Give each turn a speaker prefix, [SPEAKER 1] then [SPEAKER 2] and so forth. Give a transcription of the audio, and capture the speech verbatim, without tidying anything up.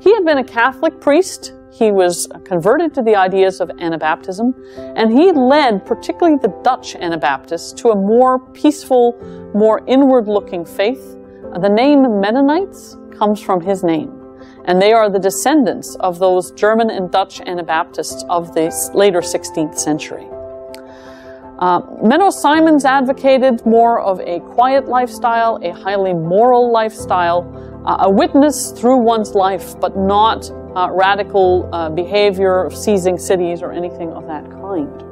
[SPEAKER 1] he had been a Catholic priest. He was converted to the ideas of Anabaptism, and he led particularly the Dutch Anabaptists to a more peaceful, more inward-looking faith. The name Mennonites comes from his name, and they are the descendants of those German and Dutch Anabaptists of the later sixteenth century. Uh, Menno Simons advocated more of a quiet lifestyle, a highly moral lifestyle, uh, a witness through one's life, but not uh, radical uh, behavior of seizing cities or anything of that kind.